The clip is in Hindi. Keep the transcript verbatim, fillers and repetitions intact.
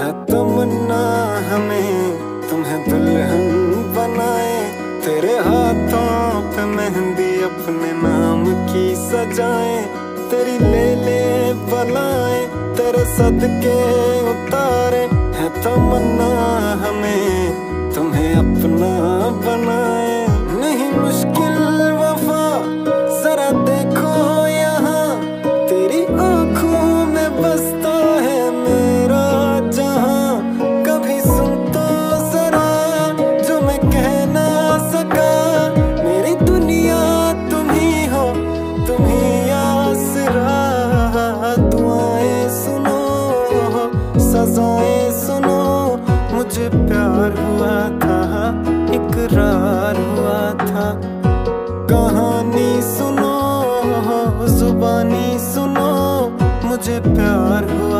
है तमन्ना हमें तुम्हें दुल्हन बनाए, तेरे हाथों पे मेहंदी अपने नाम की सजाए, तेरी ले ले बलाए तेरे सदके उतारे, है तमन्ना हमें तुम्हें अपना बनाए। नहीं मुश्किल वफा जरा देखो यहाँ, तेरी आंखों में बसता है मेरा जहां, कभी सुन तो जरा जो मैं कह ना सका, मेरी दुनिया तुम ही हो तुम ही आसरा, दुआएं सुनो सजाएं सुनो, मुझे प्यार हुआ था इकरार हुआ था, कहानी सुनो जुबानी सुनो, मुझे